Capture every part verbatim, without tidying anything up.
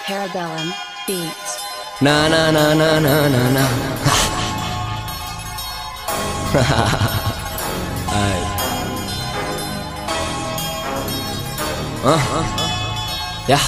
Parabellum Beats. Na na na na na na na. Ay. Ah. Ya.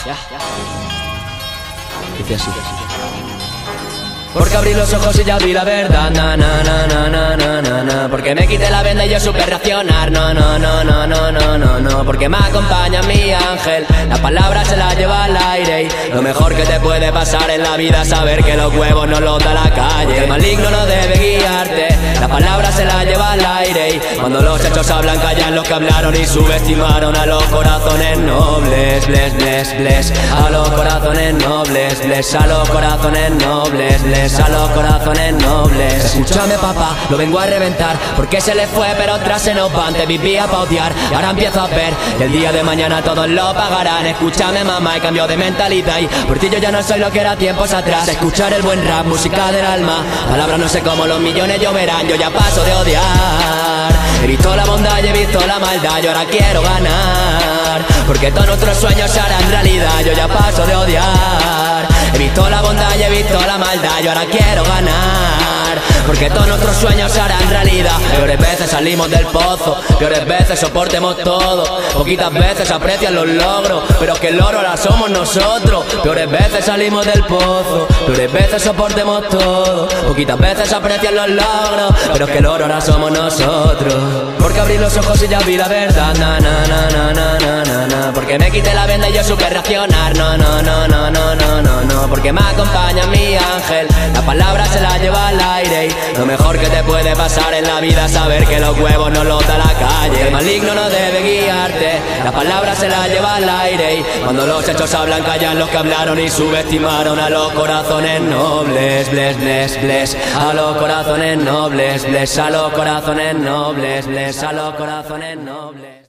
Dice así. Porque abrí los ojos y ya vi la verdad. Na na na na na na na na. Porque me quité la venda y yo supe reaccionar. No no no no no no no no. Porque me acompaña mi ángel. La palabra se la lleva al aire. Y lo mejor que te puede pasar en la vida es saber que los huevos no los da la calle. Porque el maligno no debe guiarte. La palabra se la lleva al aire. Y cuando los hechos hablan, callan los que hablaron y subestimaron a los corazones nobles. Bless, bless, bless. A los corazones nobles. Bless a los corazones nobles. Bless a los corazones nobles. Escúchame, papá, lo vengo a reventar. Porque se le fue, pero otras se nos van. Te vivía pa' odiar y ahora empiezo a ver que el día de mañana todos lo pagarán. Escúchame, mamá, y cambio de mentalidad. Y por ti yo ya no soy lo que era tiempos atrás. Escuchar el buen rap, música del alma. Palabras no sé cómo los millones lloverán. Yo ya paso de odiar. He visto la bondad y he visto la maldad. Yo ahora quiero ganar. Porque todos nuestros sueños se harán realidad. Yo ya paso de odiar. He visto la bondad y he visto la maldad. Yo ahora quiero ganar. Porque todos nuestros sueños se harán realidad. Peores veces salimos del pozo, peores veces soportemos todo. Poquitas veces aprecian los logros, pero que el oro ahora somos nosotros. Peores veces salimos del pozo, peores veces soportemos todo. Poquitas veces aprecian los logros, pero que el oro ahora somos nosotros. Porque abrí los ojos y ya vi la verdad. Na na na na na na na na. Porque me quité la venda y yo supe reaccionar. No no no no no no no no. Porque me acompaña mi ángel. La palabra se la lleva al aire. Lo mejor que te puede pasar en la vida es saber que los huevos no los da la calle. El maligno no debe guiarte. La palabra se la lleva al aire. Y cuando los hechos hablan, callan los que hablaron y subestimaron a los corazones nobles. Bless, bless, bless. A los corazones nobles. Bless a los corazones nobles. Bless a los corazones nobles.